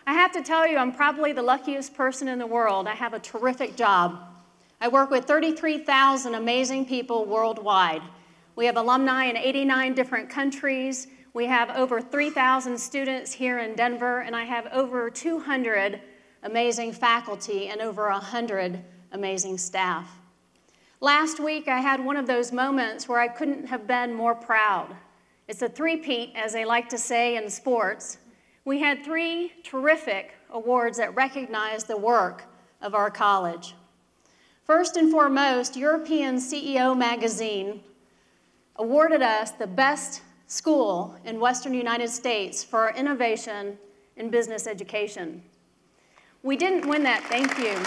I have to tell you, I'm probably the luckiest person in the world. I have a terrific job. I work with 33,000 amazing people worldwide. We have alumni in 89 different countries. We have over 3,000 students here in Denver, and I have over 200 amazing faculty and over 100 amazing staff. Last week, I had one of those moments where I couldn't have been more proud. It's a three-peat, as they like to say in sports. We had 3 terrific awards that recognize the work of our college. First and foremost, European CEO magazine awarded us the best school in Western United States for our innovation in business education. We didn't win that, thank you.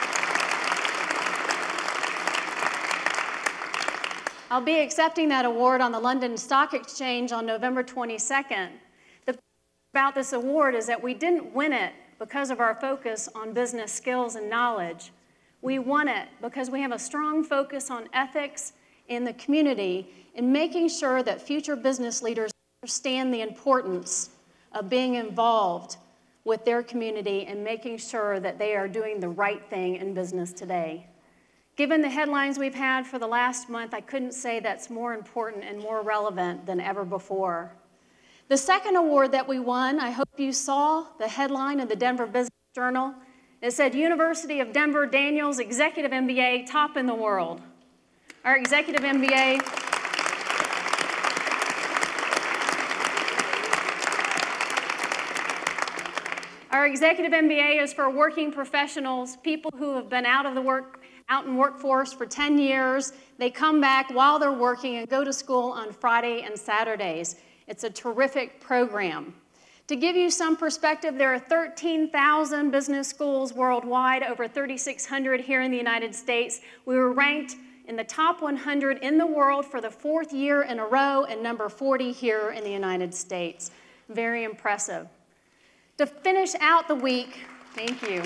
I'll be accepting that award on the London Stock Exchange on November 22nd. The thing about this award is that we didn't win it because of our focus on business skills and knowledge. We won it because we have a strong focus on ethics in the community and making sure that future business leaders understand the importance of being involved with their community and making sure that they are doing the right thing in business today. Given the headlines we've had for the last month, I couldn't say that's more important and more relevant than ever before. The second award that we won, I hope you saw the headline in the Denver Business Journal. It said, University of Denver Daniels Executive MBA, top in the world. Our Executive MBA is for working professionals, people who have been out in workforce for 10 years. They come back while they're working and go to school on Friday and Saturdays. It's a terrific program. To give you some perspective, there are 13,000 business schools worldwide, over 3,600 here in the United States. We were ranked in the top 100 in the world for the 4th year in a row and number 40 here in the United States. Very impressive. To finish out the week, thank you.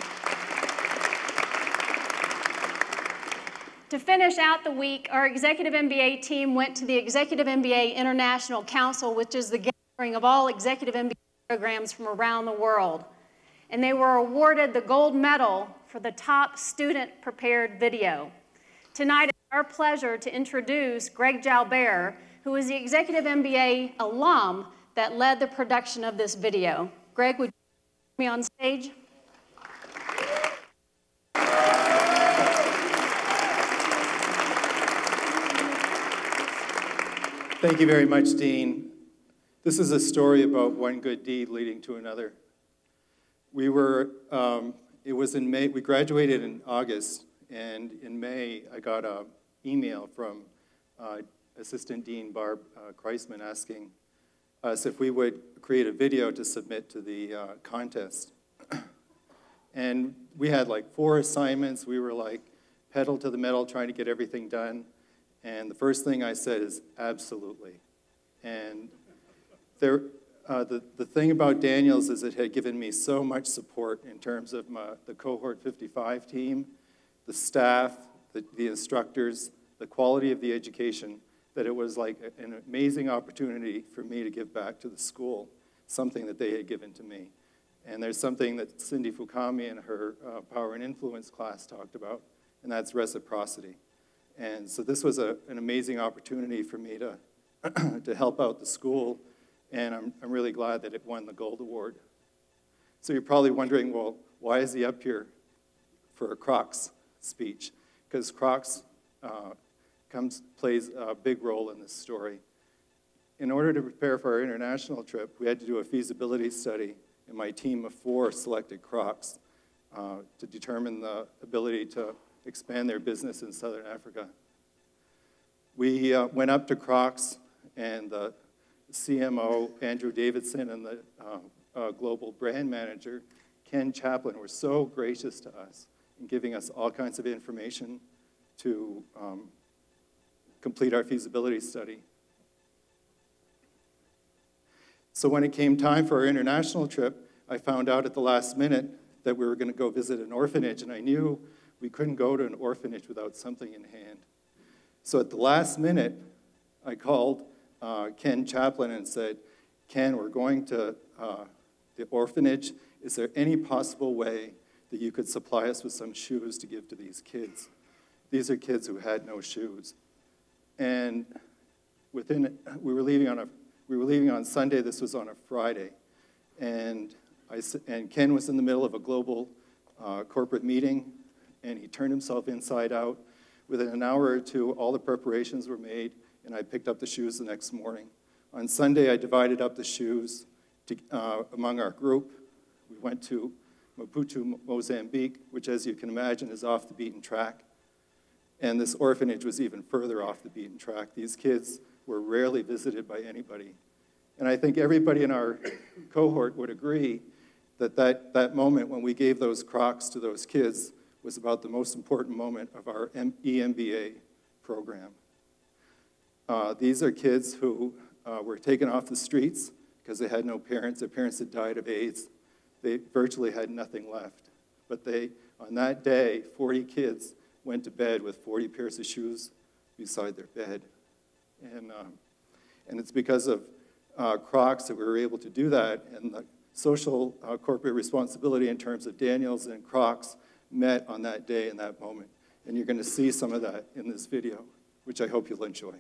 To finish out the week, our Executive MBA team went to the Executive MBA International Council, which is the gathering of all Executive MBA programs from around the world. And they were awarded the gold medal for the top student-prepared video. Tonight, it's our pleasure to introduce Greg Jalbert, who is the Executive MBA alum that led the production of this video. Greg, would you join me on stage? Thank you very much, Dean. This is a story about one good deed leading to another. It was in May, we graduated in August, and in May, I got an email from Assistant Dean Barb Kreisman asking us if we would create a video to submit to the contest. And we had like 4 assignments. We were like pedal to the metal trying to get everything done. And the first thing I said is, absolutely. And the thing about Daniels is it had given me so much support in terms of the Cohort 55 team, the staff, the instructors, the quality of the education, that it was like an amazing opportunity for me to give back to the school, something that they had given to me. And there's something that Cindy Fukami in her Power and Influence class talked about, and that's reciprocity. And so this was an amazing opportunity for me to help out the school, and I'm really glad that it won the Gold Award. So you're probably wondering, well, why is he up here for a Crocs speech? Because Crocs plays a big role in this story. In order to prepare for our international trip, we had to do a feasibility study, and my team of 4 selected Crocs to determine the ability to expand their business in Southern Africa. We went up to Crocs, and the CMO, Andrew Davidson, and the global brand manager, Ken Chaplin, were so gracious to us in giving us all kinds of information to complete our feasibility study. So when it came time for our international trip, I found out at the last minute that we were going to go visit an orphanage, and I knew we couldn't go to an orphanage without something in hand. So at the last minute, I called Ken Chaplin and said, Ken, we're going to the orphanage. is there any possible way that you could supply us with some shoes to give to these kids? These are kids who had no shoes. And we were leaving on Sunday. This was on a Friday. And Ken was in the middle of a global corporate meeting, and he turned himself inside out. Within an hour or two, all the preparations were made, and I picked up the shoes the next morning. On Sunday, I divided up the shoes among our group. We went to Maputo, Mozambique, which, as you can imagine, is off the beaten track. And this orphanage was even further off the beaten track. These kids were rarely visited by anybody. And I think everybody in our cohort would agree that that moment when we gave those Crocs to those kids was about the most important moment of our EMBA program. These are kids who were taken off the streets because they had no parents. Their parents had died of AIDS. They virtually had nothing left. But on that day, 40 kids went to bed with 40 pairs of shoes beside their bed. And it's because of Crocs that we were able to do that, and the social corporate responsibility in terms of Daniels and Crocs met on that day and that moment. And you're going to see some of that in this video, which I hope you'll enjoy.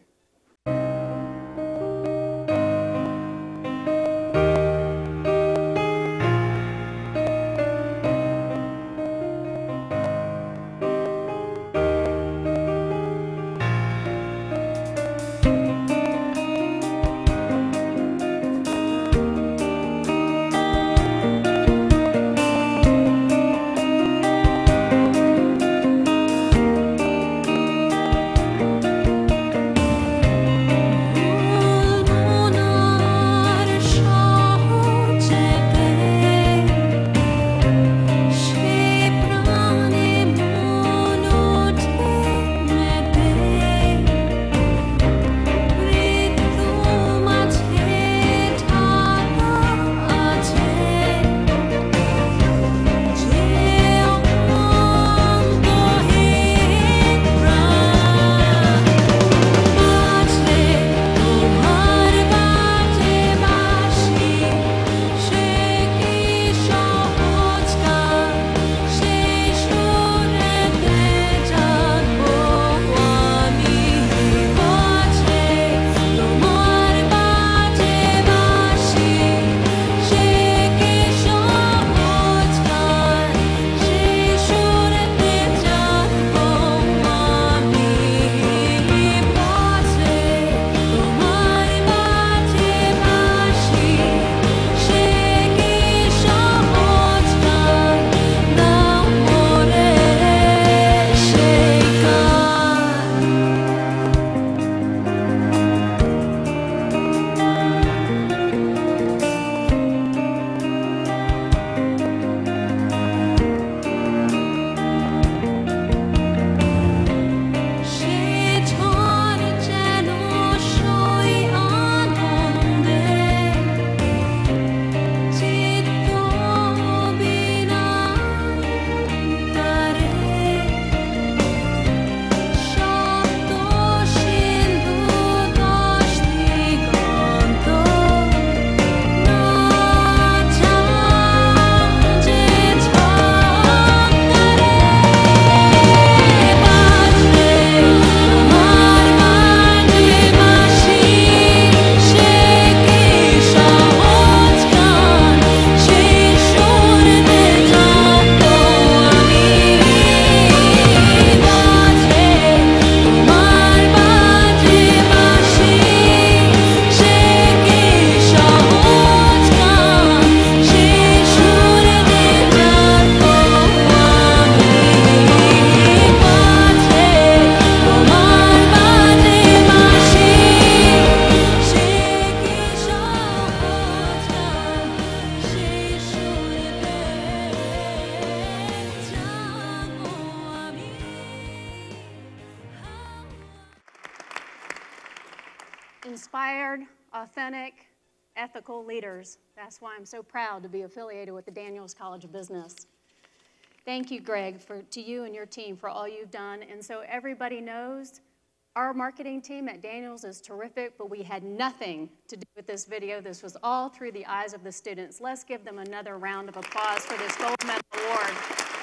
Inspired, authentic, ethical leaders. That's why I'm so proud to be affiliated with the Daniels College of Business. Thank you, Greg, to you and your team for all you've done. And so everybody knows, Our marketing team at Daniels is terrific, but we had nothing to do with this video. This was all through the eyes of the students. Let's give them another round of applause for this Gold Medal Award.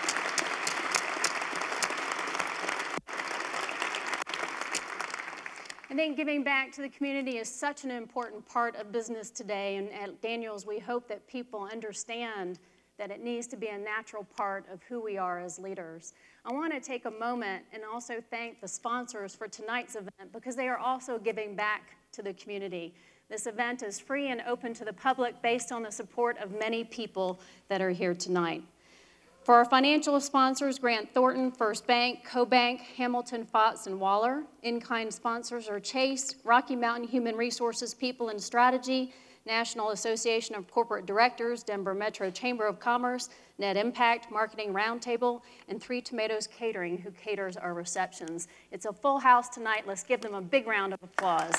I think giving back to the community is such an important part of business today, and at Daniels we hope that people understand that it needs to be a natural part of who we are as leaders. I want to take a moment and also thank the sponsors for tonight's event because they are also giving back to the community. This event is free and open to the public based on the support of many people that are here tonight. For our financial sponsors, Grant Thornton, First Bank, CoBank, Hamilton, Fox, and Waller. In-kind sponsors are Chase, Rocky Mountain Human Resources People and Strategy, National Association of Corporate Directors, Denver Metro Chamber of Commerce, Net Impact, Marketing Roundtable, and Three Tomatoes Catering, who caters our receptions. It's a full house tonight. Let's give them a big round of applause.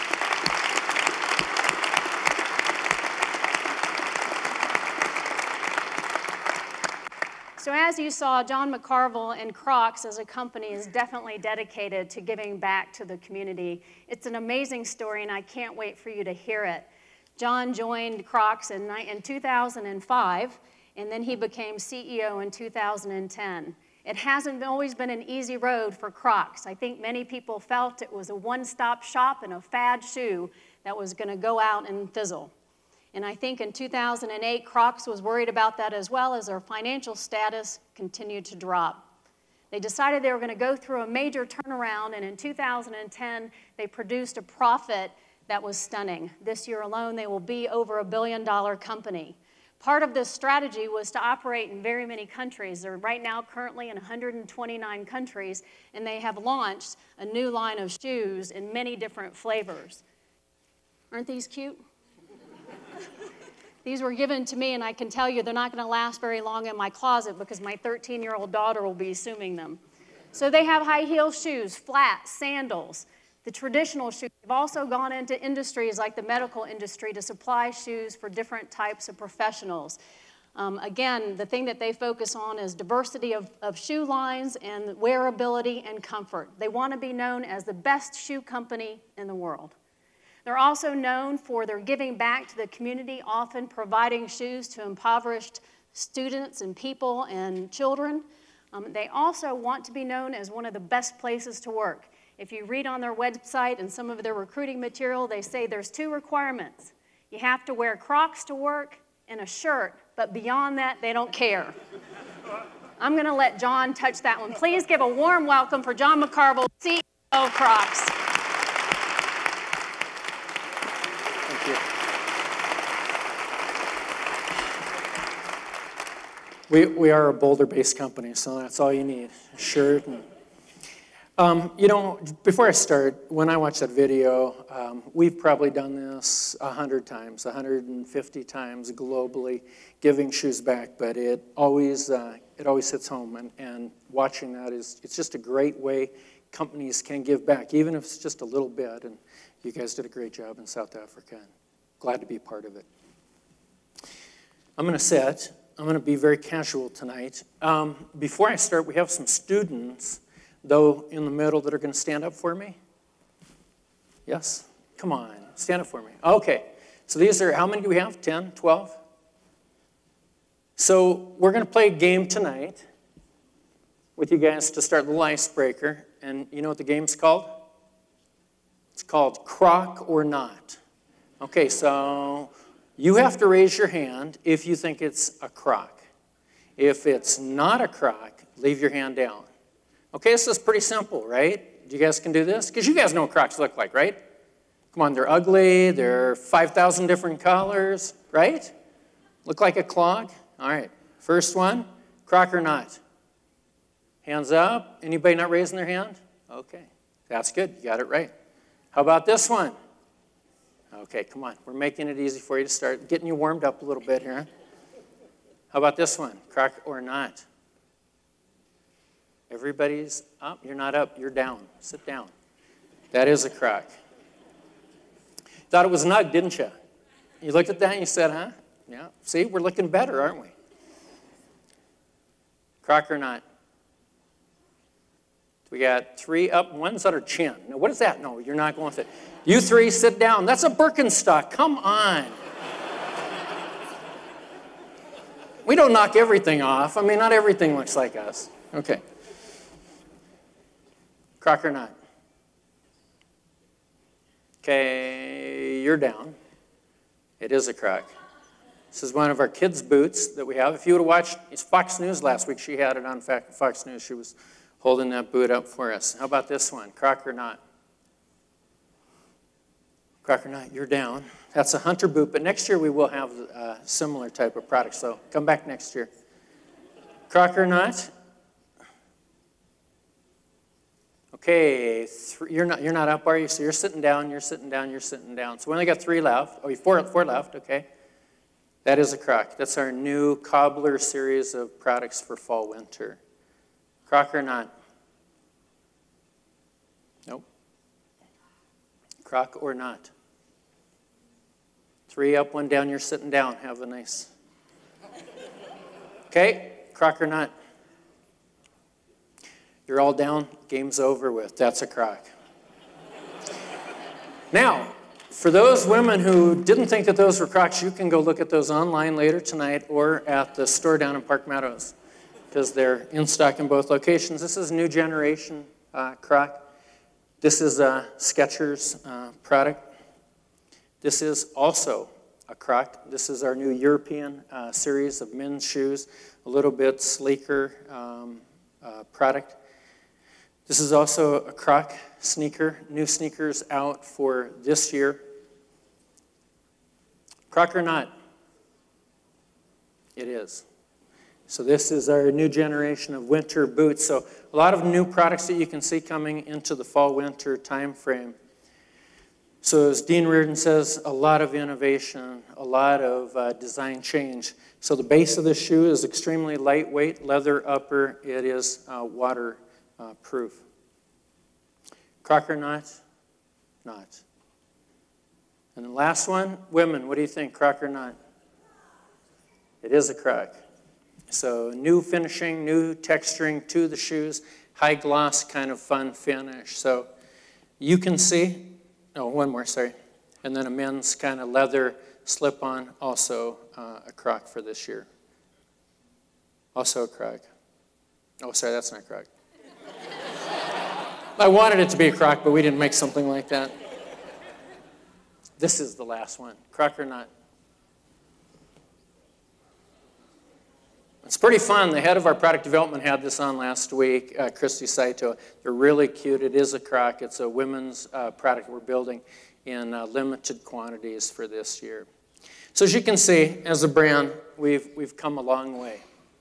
So as you saw, John McCarvel and Crocs as a company is definitely dedicated to giving back to the community. It's an amazing story, and I can't wait for you to hear it. John joined Crocs in 2005, and then he became CEO in 2010. It hasn't always been an easy road for Crocs. I think many people felt it was a one-stop shop and a fad shoe that was going to go out and fizzle. And I think in 2008, Crocs was worried about that as well as their financial status continued to drop. They decided they were going to go through a major turnaround, and in 2010, they produced a profit that was stunning. This year alone, they will be over $1 billion company. Part of this strategy was to operate in very many countries. They're right now currently in 129 countries, and they have launched a new line of shoes in many different flavors. Aren't these cute? These were given to me, and I can tell you they're not going to last very long in my closet because my 13-year-old daughter will be assuming them. So they have high heel shoes, flats, sandals. The traditional shoes have also gone into industries like the medical industry to supply shoes for different types of professionals. Again, the thing that they focus on is diversity of shoe lines and wearability and comfort. They want to be known as the best shoe company in the world. They're also known for their giving back to the community, often providing shoes to impoverished students and people and children. They also want to be known as one of the best places to work. If you read on their website and some of their recruiting material, they say there's 2 requirements. You have to wear Crocs to work and a shirt, but beyond that, they don't care. I'm going to let John touch that one. Please give a warm welcome for John McCarvel, CEO of Crocs. Thank you. We are a Boulder-based company, so that's all you need, a shirt. You know, before I start, when I watch that video, we've probably done this 100 times, 150 times globally, giving shoes back, but it always hits home, and watching that it's just a great way companies can give back, even if it's just a little bit, and you guys did a great job in South Africa, and glad to be part of it. I'm going to sit. I'm going to be very casual tonight. Before I start, we have some students, though, in the middle that are going to stand up for me. Yes? Come on, stand up for me. Okay, so these are, how many do we have? 10, 12? So we're going to play a game tonight with you guys to start the little icebreaker. And you know what the game's called? It's called Croc or Not. Okay, so you have to raise your hand if you think it's a Croc. If it's not a Croc, leave your hand down. Okay, this is pretty simple, right? You guys can do this? Because you guys know what Crocs look like, right? Come on, they're ugly, they're 5,000 different colors, right? Look like a clog? All right, first one, Croc or not? Hands up. Anybody not raising their hand? Okay, that's good, you got it right. How about this one? Okay, come on, we're making it easy for you to start, getting you warmed up a little bit here. How about this one, Croc or not? Everybody's up. You're not up. You're down. Sit down. That is a Croc. Thought it was an UGG, didn't you? You looked at that and you said, huh? Yeah. See, we're looking better, aren't we? Croc or not? Do We got 3 up. One's under chin. Now, what is that? No, you're not going with it. You 3 sit down. That's a Birkenstock. Come on. We don't knock everything off. I mean, not everything looks like us. Okay. Croc or not? Okay, you're down. It is a Croc. This is one of our kids' boots that we have. If you would have watched Fox News last week, she had it on Fox News. She was holding that boot up for us. How about this one? Croc or not? Croc or not? You're down. That's a hunter boot, but next year we will have a similar type of product, so come back next year. Croc or not? Okay, you're not up, are you? So you're sitting down, you're sitting down, you're sitting down. So we only got 3 left. Oh, 4 left, okay. That is a Croc. That's our new Cobbler series of products for fall, winter. Croc or not? Nope. Croc or not? 3 up, 1 down, you're sitting down. Have a nice. Okay, Croc or not? You're all down, game's over with. That's a Croc. Now, for those women who didn't think that those were Crocs, you can go look at those online later tonight or at the store down in Park Meadows because they're in stock in both locations. This is a new generation Croc. This is a Skechers product. This is also a Croc. This is our new European series of men's shoes, a little bit sleeker product. This is also a Croc sneaker, new sneakers out for this year. Croc or not? It is. So this is our new generation of winter boots. So a lot of new products that you can see coming into the fall-winter time frame. So as Dean Reardon says, a lot of innovation, a lot of design change. So the base of the shoe is extremely lightweight, leather upper. It is waterproof. Croc or not? Not. And the last one, women, what do you think, Croc or not? It is a Croc. So new finishing, new texturing to the shoes, high gloss kind of fun finish. So you can see, oh, one more, sorry. And then a men's kind of leather slip-on, also a Croc for this year. Also a Croc. Oh, sorry, that's not a Croc. I wanted it to be a Croc, but we didn't make something like that. This is the last one. Croc or not? It's pretty fun. The head of our product development had this on last week, Christy Saito. They're really cute. It is a Croc. It's a women's product we're building in limited quantities for this year. So as you can see, as a brand, we've come a long way.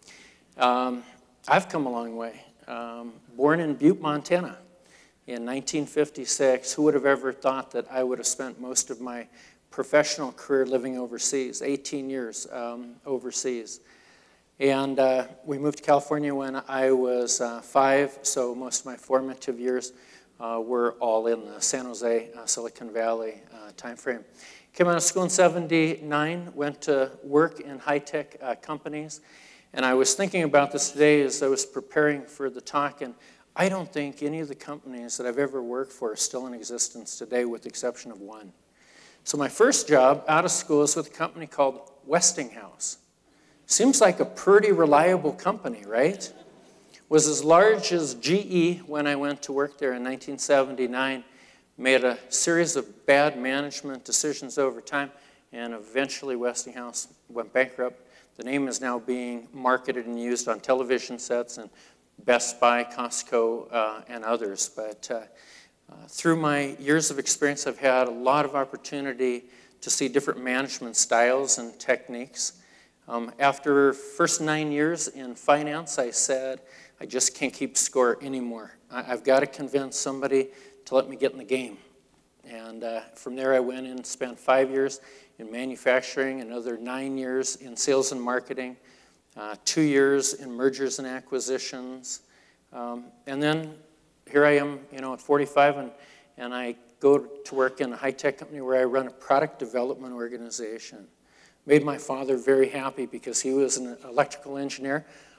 I've come a long way. Born in Butte, Montana in 1956, who would have ever thought that I would have spent most of my professional career living overseas, 18 years overseas. And we moved to California when I was 5, so most of my formative years were all in the San Jose, Silicon Valley timeframe. Came out of school in '79, went to work in high-tech companies. And I was thinking about this today as I was preparing for the talk, and I don't think any of the companies that I've ever worked for are still in existence today, with the exception of one. So my first job out of school is with a company called Westinghouse. Seems like a pretty reliable company, right? Was as large as GE when I went to work there in 1979. Made a series of bad management decisions over time, and eventually Westinghouse went bankrupt. The name is now being marketed and used on television sets and Best Buy, Costco, and others. But through my years of experience, I've had a lot of opportunity to see different management styles and techniques. After first 9 years in finance, I said, I just can't keep score anymore. I've got to convince somebody to let me get in the game. And from there, I went and spent 5 years in manufacturing, another 9 years in sales and marketing, 2 years in mergers and acquisitions. And then here I am, at 45, and I go to work in a high-tech company where I run a product development organization. Made my father very happy because he was an electrical engineer.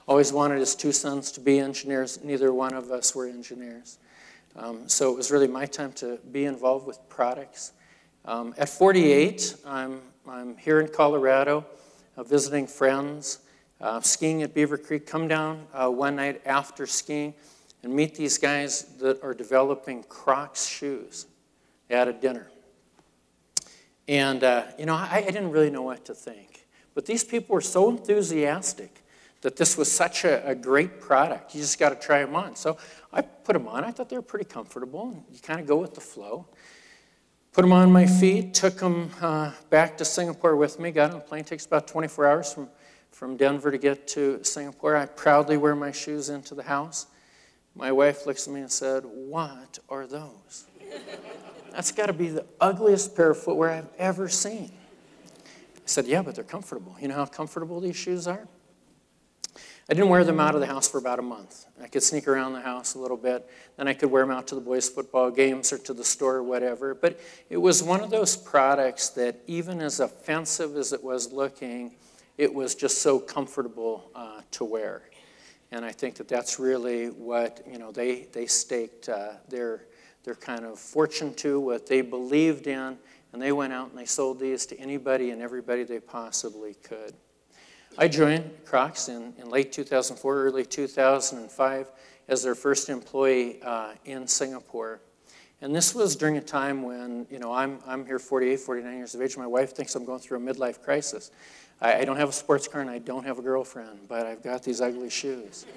Always wanted his two sons to be engineers. Neither one of us were engineers. So it was really my time to be involved with products. At 48, I'm here in Colorado, visiting friends, skiing at Beaver Creek. Come down one night after skiing and meet these guys that are developing Crocs shoes at a dinner. And, I didn't really know what to think. But these people were so enthusiastic that this was such a great product. You just got to try them on. So I put them on. I thought they were pretty comfortable. And you kind of go with the flow. Put them on my feet, took them back to Singapore with me. Got on a plane. It takes about 24 hours from Denver to get to Singapore. I proudly wear my shoes into the house. My wife looks at me and said, "What are those?" That's got to be the ugliest pair of footwear I've ever seen. I said, "Yeah, but they're comfortable." You know how comfortable these shoes are? I didn't wear them out of the house for about a month. I could sneak around the house a little bit. Then I could wear them out to the boys' football games or to the store or whatever. But it was one of those products that even as offensive as it was looking, it was just so comfortable to wear. And I think that that's really what, they staked their kind of fortune to, what they believed in, and they went out and they sold these to anybody and everybody they possibly could. I joined Crocs in late 2004, early 2005 as their first employee in Singapore. And this was during a time when, I'm here 48, 49 years of age. My wife thinks I'm going through a midlife crisis. I don't have a sports car and I don't have a girlfriend, but I've got these ugly shoes.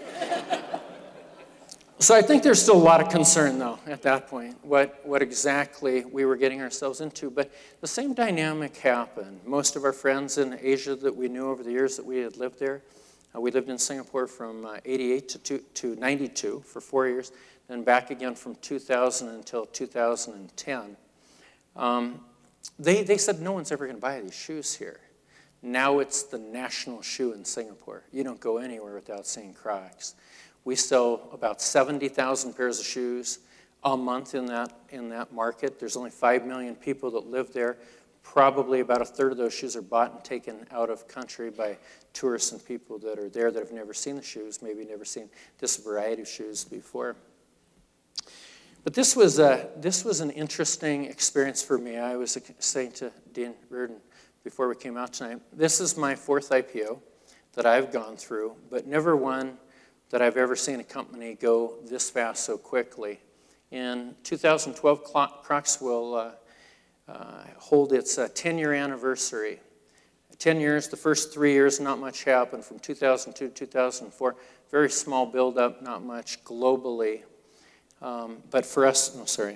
So I think there's still a lot of concern, though, at that point, what exactly we were getting ourselves into. But the same dynamic happened. Most of our friends in Asia that we knew over the years that we had lived there, we lived in Singapore from 88 to 92 for 4 years, then back again from 2000 until 2010. They said no one's ever going to buy these shoes here. Now it's the national shoe in Singapore. You don't go anywhere without seeing Crocs. We sell about 70,000 pairs of shoes a month in that market. There's only 5 million people that live there. Probably about a third of those shoes are bought and taken out of country by tourists and people that are there that have never seen the shoes, maybe never seen this variety of shoes before. But this was an interesting experience for me. I was saying to Dean Reardon before we came out tonight, this is my 4th IPO that I've gone through, but never one that I've ever seen a company go this fast so quickly. In 2012, Crocs will hold its 10-year anniversary. 10 years, the first 3 years, not much happened. From 2002 to 2004, very small buildup, not much globally. But for us,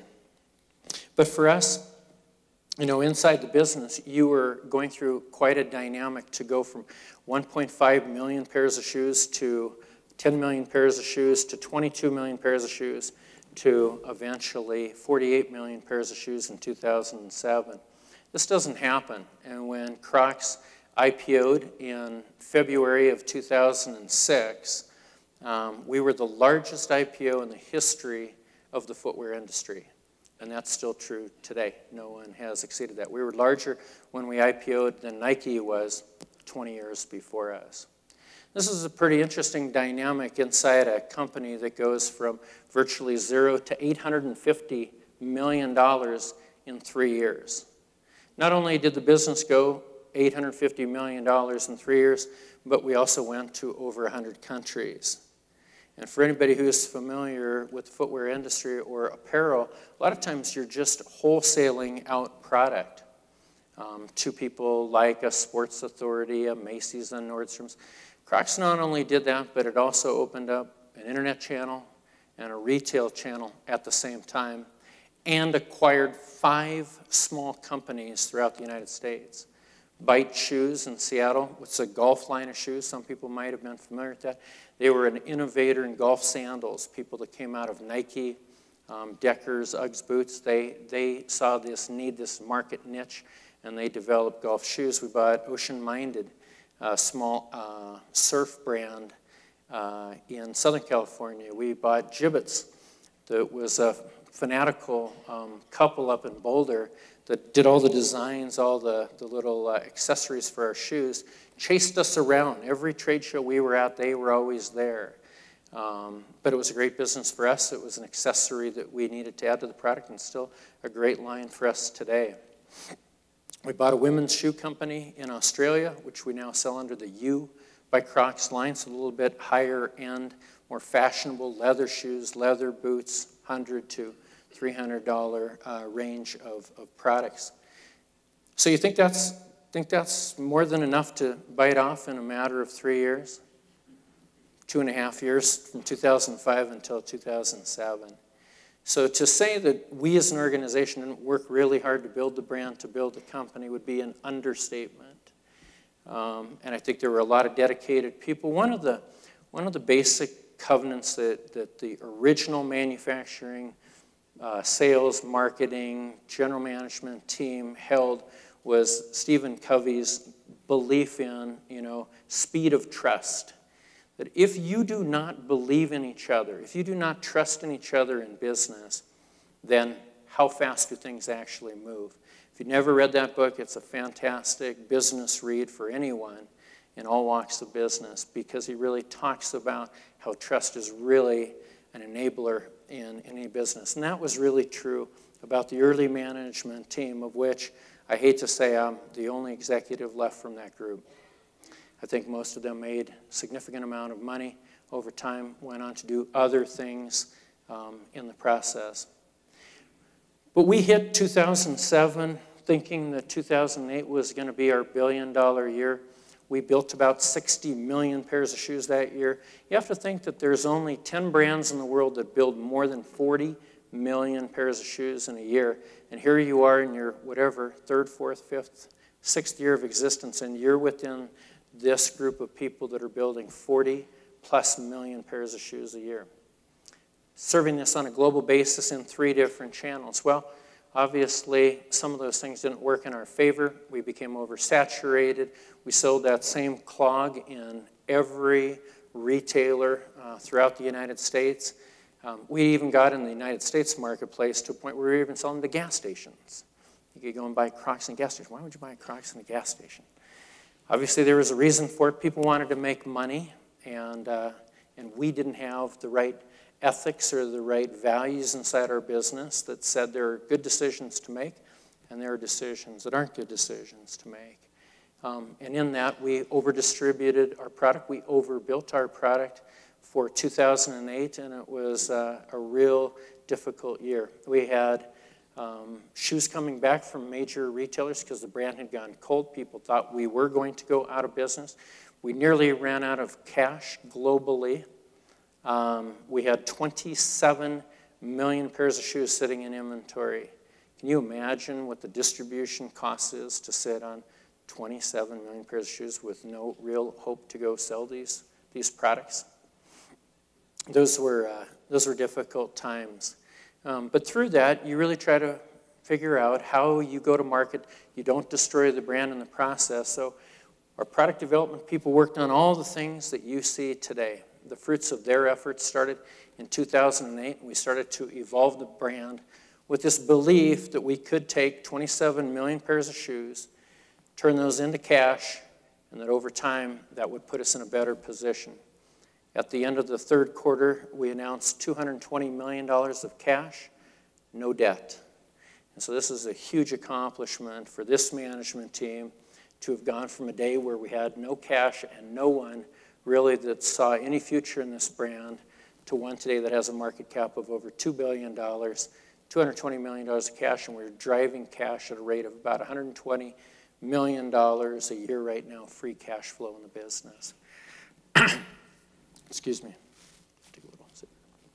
inside the business, you were going through quite a dynamic to go from 1.5 million pairs of shoes to 10 million pairs of shoes to 22 million pairs of shoes to eventually 48 million pairs of shoes in 2007. This doesn't happen. And when Crocs IPO'd in February of 2006, we were the largest IPO in the history of the footwear industry. And that's still true today. No one has exceeded that. We were larger when we IPO'd than Nike was 20 years before us. This is a pretty interesting dynamic inside a company that goes from virtually zero to $850 million in 3 years. Not only did the business go $850 million in 3 years, but we also went to over 100 countries. And for anybody who's familiar with the footwear industry or apparel, a lot of times you're just wholesaling out product to people like a Sports Authority, a Macy's, and Nordstrom's. Crocs not only did that, but it also opened up an internet channel and a retail channel at the same time and acquired 5 small companies throughout the United States. Bite Shoes in Seattle, which is a golf line of shoes. Some people might have been familiar with that. They were an innovator in golf sandals, people that came out of Nike, Deckers, Uggs boots. They saw this need, this market niche, and they developed golf shoes. We bought Ocean Minded, a small surf brand in Southern California. We bought Jibbitz, that was fanatical couple up in Boulder that did all the designs, all the little accessories for our shoes, chased us around. Every trade show we were at, they were always there. But it was a great business for us. It was an accessory that we needed to add to the product, and still a great line for us today. We bought a women's shoe company in Australia, which we now sell under the U by Crocs line, so a little bit higher end, more fashionable leather shoes, leather boots, $100 to $300 range of products. So you think that's more than enough to bite off in a matter of 3 years? 2.5 years, from 2005 until 2007. So to say that we as an organization didn't work really hard to build the brand, to build the company, would be an understatement. And I think there were a lot of dedicated people. One of the basic covenants that the original manufacturing, sales, marketing, general management team held was Stephen Covey's belief in, speed of trust. That if you do not believe in each other, if you do not trust in each other in business, then how fast do things actually move? If you've never read that book, it's a fantastic business read for anyone in all walks of business, because he really talks about how trust is really an enabler in any business. And that was really true about the early management team, of which I hate to say I'm the only executive left from that group. I think most of them made a significant amount of money over time, went on to do other things in the process. But we hit 2007 thinking that 2008 was going to be our billion-dollar year. We built about 60 million pairs of shoes that year. You have to think that there's only 10 brands in the world that build more than 40 million pairs of shoes in a year. And here you are in your, whatever, 3rd, 4th, 5th, 6th year of existence, and you're within this group of people that are building 40+ million pairs of shoes a year. Serving this on a global basis in 3 different channels. Well, obviously, some of those things didn't work in our favor. We became oversaturated. We sold that same clog in every retailer throughout the United States. We even got in the United States marketplace to a point where we were even selling to gas stations. You could go and buy Crocs in a gas station. Why would you buy Crocs in a gas station? Obviously, there was a reason for it. People wanted to make money, and we didn't have the right ethics or the right values inside our business that said there are good decisions to make, and there are decisions that aren't good decisions to make. And in that, we over-distributed our product. We overbuilt our product for 2008, and it was a real difficult year. We had shoes coming back from major retailers because the brand had gone cold. People thought we were going to go out of business. We nearly ran out of cash globally. We had 27 million pairs of shoes sitting in inventory. Can you imagine what the distribution cost is to sit on 27 million pairs of shoes with no real hope to go sell these products? Those were difficult times. But through that, you really try to figure out how you go to market. You don't destroy the brand in the process. So our product development people worked on all the things that you see today. The fruits of their efforts started in 2008, and we started to evolve the brand with this belief that we could take 27 million pairs of shoes, turn those into cash, and that over time, that would put us in a better position. At the end of the 3rd quarter, we announced $220 million of cash, no debt. And so this is a huge accomplishment for this management team to have gone from a day where we had no cash and no one really that saw any future in this brand to one today that has a market cap of over $2 billion, $220 million of cash, and we're driving cash at a rate of about $120 million a year right now, free cash flow in the business. Excuse me. Take a little sip.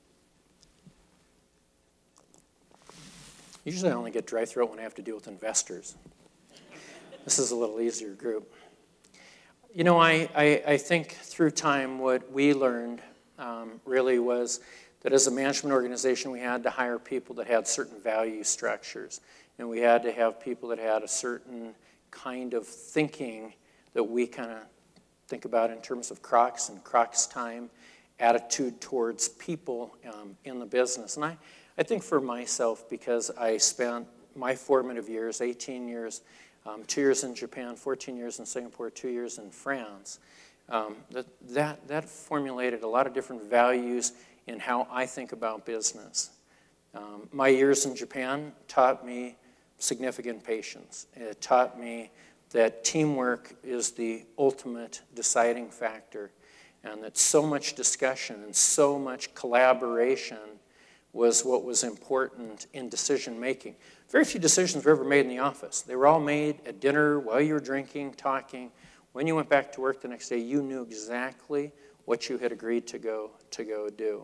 Usually I only get dry throat when I have to deal with investors. This is a little easier group. You know, I think through time what we learned really was that as a management organization we had to hire people that had certain value structures. And we had to have people that had a certain kind of thinking that we kind of think about in terms of Crocs and Crocs time, attitude towards people in the business. And I I think for myself, because I spent my formative years, 18 years, 2 years in Japan, 14 years in Singapore, 2 years in France, that formulated a lot of different values in how I think about business. My years in Japan taught me significant patience. It taught me that teamwork is the ultimate deciding factor, and that so much discussion and so much collaboration was what was important in decision making. Very few decisions were ever made in the office. They were all made at dinner, while you were drinking, talking. When you went back to work the next day, you knew exactly what you had agreed to go do.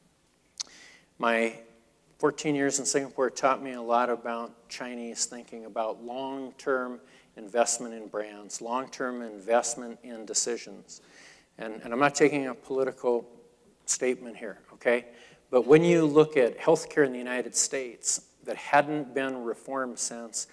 My 14 years in Singapore taught me a lot about Chinese thinking, about long-term investment in brands, long-term investment in decisions. And I'm not taking a political statement here, okay? But when you look at healthcare in the United States that hadn't been reformed since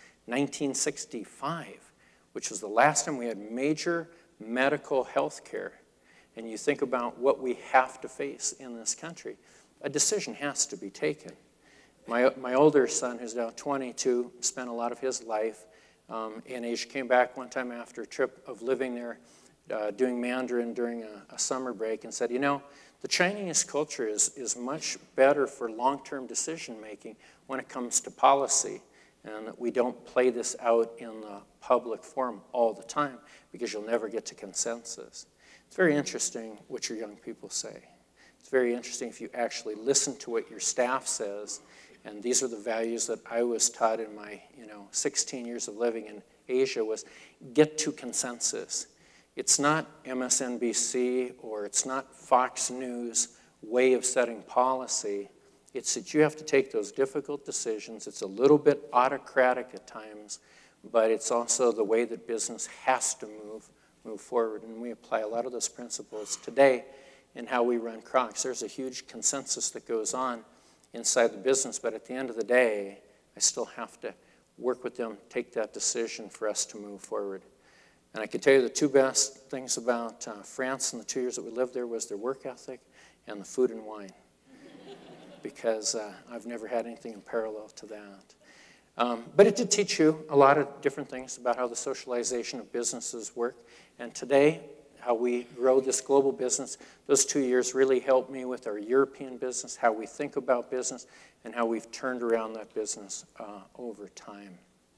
1965, which was the last time we had major medical health care, and you think about what we have to face in this country, a decision has to be taken. My older son, who's now 22, spent a lot of his life in Asia, came back one time after a trip of living there, doing Mandarin during a summer break, and said, you know, the Chinese culture is much better for long-term decision-making when it comes to policy, and that we don't play this out in the public forum all the time because you'll never get to consensus. It's very interesting what your young people say. It's very interesting if you actually listen to what your staff says, and these are the values that I was taught in my 16 years of living in Asia, was get to consensus. It's not MSNBC or it's not Fox News way of setting policy. It's that you have to take those difficult decisions. It's a little bit autocratic at times, but it's also the way that business has to move forward. And we apply a lot of those principles today in how we run Crocs. There's a huge consensus that goes on inside the business, but at the end of the day, I still have to work with them, take that decision for us to move forward. And I can tell you the two best things about France in the 2 years that we lived there was their work ethic and the food and wine, because I've never had anything in parallel to that. But it did teach you a lot of different things about how the socialization of businesses work. And today, how we grow this global business, those 2 years really helped me with our European business, how we think about business, and how we've turned around that business over time.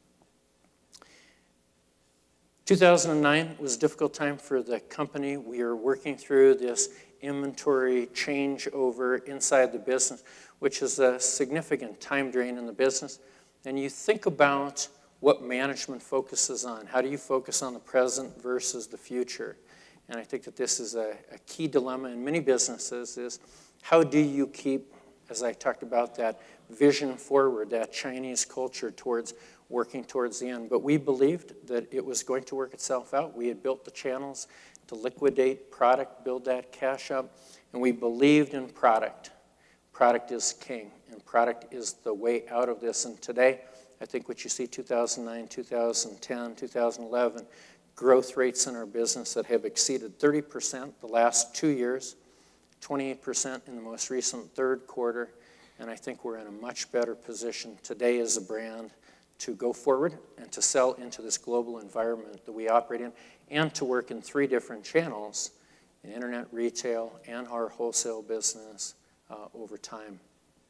2009 was a difficult time for the company. We are working through this inventory changeover inside the business, which is a significant time drain in the business. And you think about what management focuses on. How do you focus on the present versus the future? And I think that this is a key dilemma in many businesses, is how do you keep, as I talked about, that vision forward, that Chinese culture towards working towards the end. But we believed that it was going to work itself out. We had built the channels to liquidate product, build that cash up, and we believed in product. Product is king, and product is the way out of this. And today, I think what you see 2009, 2010, 2011, growth rates in our business that have exceeded 30% the last 2 years, 28% in the most recent third quarter, and I think we're in a much better position today as a brand to go forward and to sell into this global environment that we operate in, and to work in 3 different channels, in internet, retail, and our wholesale business over time.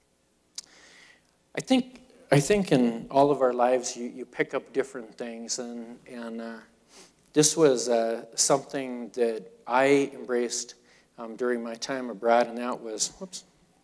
I think in all of our lives you pick up different things, and this was something that I embraced during my time abroad, and that was, whoops.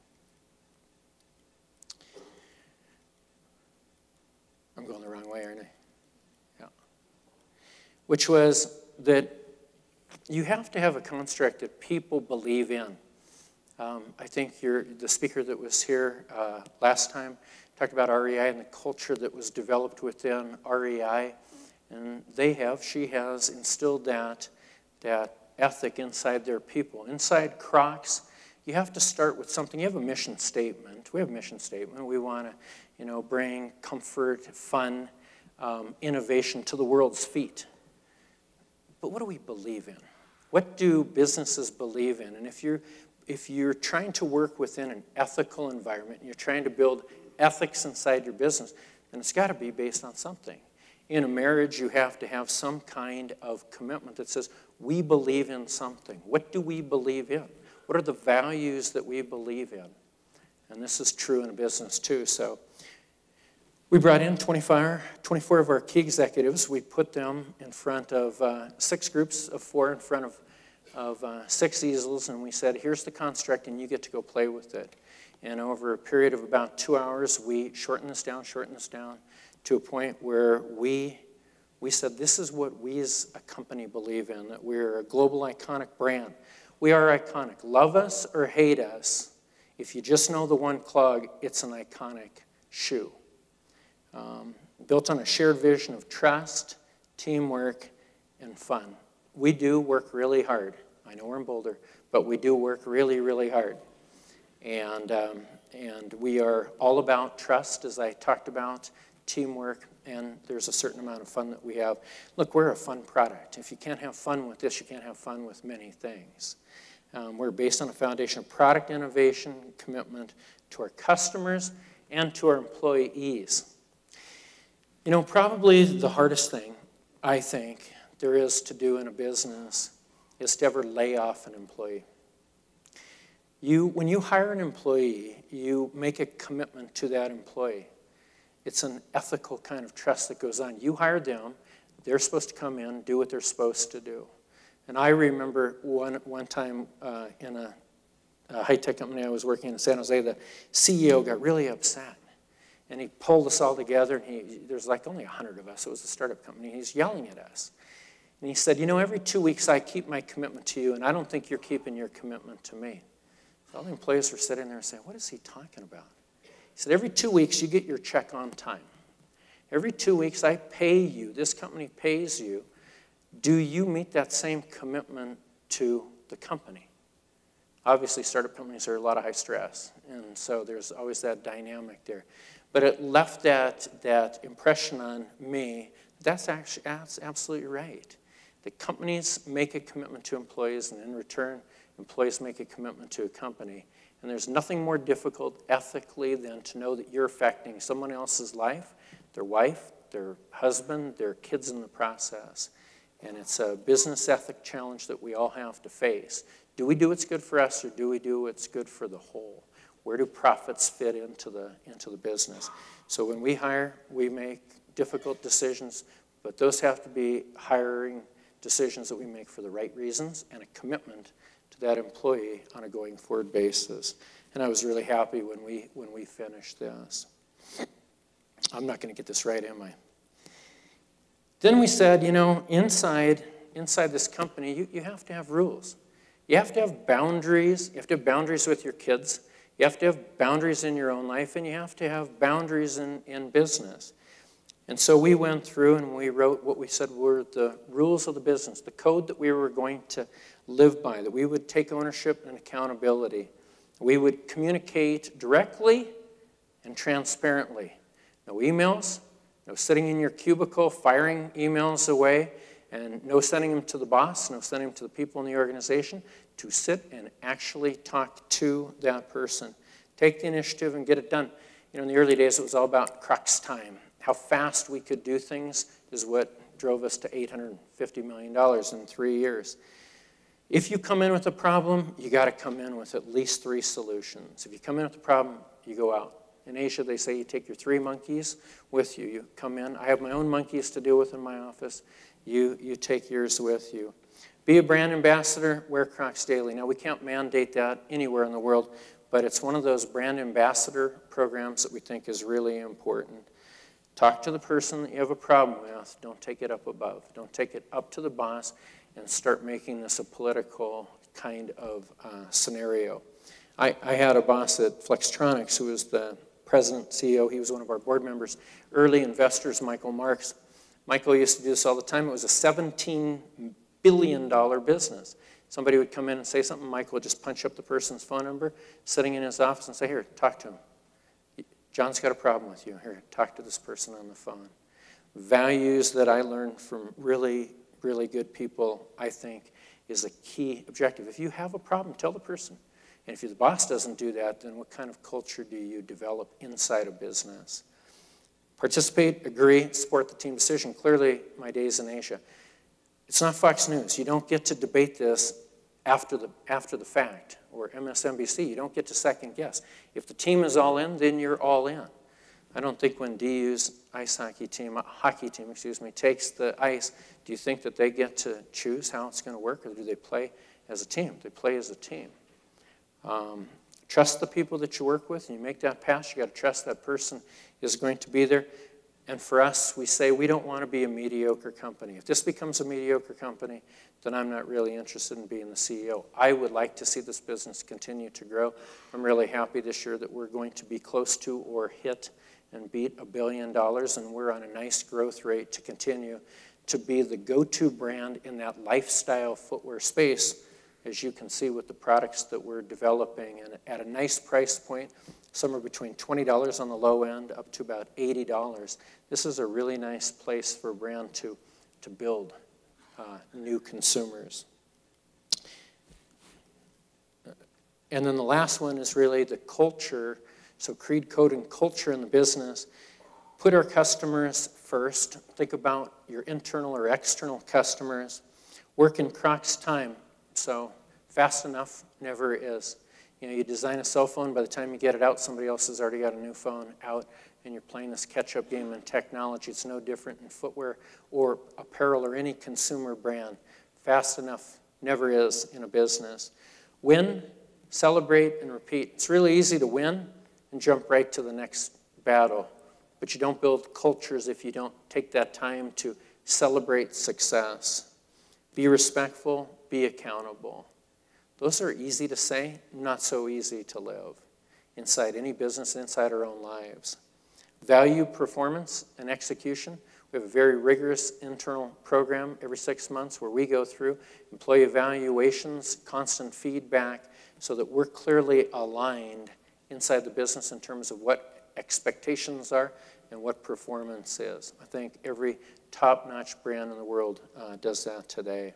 I'm going the wrong way, aren't I? Yeah. Which was that you have to have a construct that people believe in. I think the speaker that was here last time talked about REI and the culture that was developed within REI. And she has instilled that ethic inside their people. Inside Crocs, you have to start with something. You have a mission statement. We have a mission statement. We want to, bring comfort, fun, innovation to the world's feet. But what do we believe in? What do businesses believe in? And if you're if you're trying to work within an ethical environment, and you're trying to build ethics inside your business, then it's got to be based on something. In a marriage, you have to have some kind of commitment that says, we believe in something. What do we believe in? What are the values that we believe in? And this is true in a business too. So we brought in 24 of our key executives. We put them in front of 6 groups of 4 in front of 6 easels, and we said, here's the construct, and you get to go play with it. And over a period of about 2 hours, we shortened this down to a point where we said, this is what we as a company believe in, that we're a global iconic brand. We are iconic. Love us or hate us, if you just know the one clog, it's an iconic shoe. Built on a shared vision of trust, teamwork, and fun. We do work really hard. I know we're in Boulder, but we do work really, really hard. And we are all about trust, as I talked about, teamwork, and there's a certain amount of fun that we have. Look, we're a fun product. If you can't have fun with this, you can't have fun with many things. We're based on a foundation of product innovation, commitment to our customers, and to our employees. You know, probably the hardest thing, I think, there is to do in a business is to ever lay off an employee. When you hire an employee, you make a commitment to that employee. It's an ethical kind of trust that goes on. You hire them, they're supposed to come in, do what they're supposed to do. And I remember one time in a high-tech company I was working in San Jose, the CEO got really upset. And he pulled us all together, and there's like only 100 of us. It was a startup company. He's yelling at us. And he said, you know, every 2 weeks I keep my commitment to you, and I don't think you're keeping your commitment to me. So all the employees were sitting there saying, what is he talking about? He said, every 2 weeks you get your check on time. Every 2 weeks I pay you, this company pays you. Do you meet that same commitment to the company? Obviously, startup companies are a lot of high stress, and so there's always that dynamic there. But it left that impression on me. That's absolutely right. The companies make a commitment to employees, and in return, employees make a commitment to a company. And there's nothing more difficult ethically than to know that you're affecting someone else's life, their wife, their husband, their kids in the process. And it's a business ethic challenge that we all have to face. Do we do what's good for us, or do we do what's good for the whole? Where do profits fit into the business? So when we hire, we make difficult decisions, but those have to be hiring decisions that we make for the right reasons and a commitment to that employee on a going forward basis. And I was really happy when we finished this. I'm not going to get this right, am I? Then we said, you know, inside this company, you have to have rules. You have to have boundaries. You have to have boundaries with your kids. You have to have boundaries in your own life, and you have to have boundaries in business. And so we went through and we wrote what we said were the rules of the business, the code that we were going to live by, that we would take ownership and accountability. We would communicate directly and transparently. No emails, no sitting in your cubicle firing emails away, and no sending them to the boss, no sending them to the people in the organization, to sit and actually talk to that person. Take the initiative and get it done. You know, in the early days, it was all about Crocs time. How fast we could do things is what drove us to $850 million in 3 years. If you come in with a problem, you got to come in with at least 3 solutions. If you come in with a problem, you go out. In Asia, they say you take your 3 monkeys with you. You come in. I have my own monkeys to deal with in my office. You take yours with you. Be a brand ambassador, wear Crocs daily. Now, we can't mandate that anywhere in the world, but it's one of those brand ambassador programs that we think is really important. Talk to the person that you have a problem with. Don't take it up above. Don't take it up to the boss and start making this a political kind of scenario. I had a boss at Flextronics who was the president, CEO. He was one of our board members. Early investors, Michael Marks. Michael used to do this all the time. It was a $17 billion business. Somebody would come in and say something. Michael would just punch up the person's phone number, sitting in his office, and say, here, talk to him. John's got a problem with you. Here, talk to this person on the phone. Values that I learned from really, really good people, I think, is a key objective. If you have a problem, tell the person. And if the boss doesn't do that, then what kind of culture do you develop inside a business? Participate, agree, support the team decision. Clearly, my days in Asia. It's not Fox News. You don't get to debate this after the fact, or MSNBC. You don't get to second guess. If the team is all in, then you're all in. I don't think when DU's hockey team, takes the ice, do you think that they get to choose how it's going to work, or do they play as a team? They play as a team. Trust the people that you work with, and you make that pass. You got to trust that person is going to be there. And for us, we say we don't want to be a mediocre company. If this becomes a mediocre company, then I'm not really interested in being the CEO. I would like to see this business continue to grow. I'm really happy this year that we're going to be close to or hit and beat $1 billion, and we're on a nice growth rate to continue to be the go-to brand in that lifestyle footwear space, as you can see with the products that we're developing, and at a nice price point, somewhere between $20 on the low end up to about $80. This is a really nice place for a brand to build new consumers. And then the last one is really the culture. So creed, code, and culture in the business. Put our customers first. Think about your internal or external customers. Work in Crocs time. So fast enough never is. You know, you design a cell phone, by the time you get it out, somebody else has already got a new phone out, and you're playing this catch-up game in technology. It's no different in footwear or apparel or any consumer brand. Fast enough never is in a business. Win, celebrate, and repeat. It's really easy to win and jump right to the next battle, but you don't build cultures if you don't take that time to celebrate success. Be respectful, be accountable. Those are easy to say, not so easy to live inside any business, inside our own lives. Value performance and execution. We have a very rigorous internal program every 6 months where we go through employee evaluations, constant feedback, so that we're clearly aligned inside the business in terms of what expectations are and what performance is. I think every top-notch brand in the world does that today.